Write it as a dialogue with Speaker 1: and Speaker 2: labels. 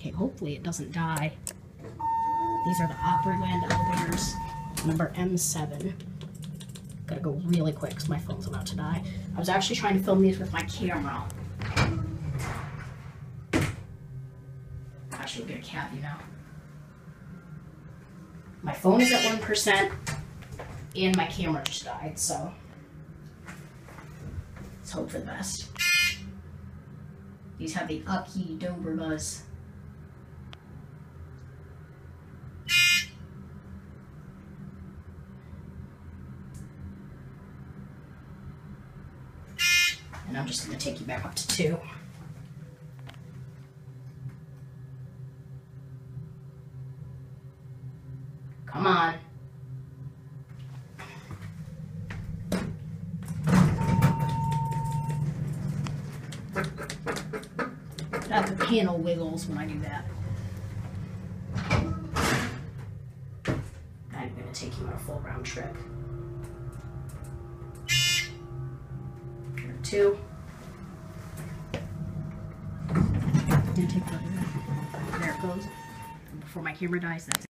Speaker 1: Okay, hopefully it doesn't die. These are the Opryland elevators, number M7. Gotta go really quick because my phone's about to die. I was actually trying to film these with my camera. I should get a cavity now. My phone is at 1% and my camera just died, so let's hope for the best. These have the Aki Dober buzz. And I'm just going to take you back up to 2. Come on. The panel wiggles when I do that. I'm going to take you on a full round trip. 2. And take the, there it goes. Before my camera dies, that's it.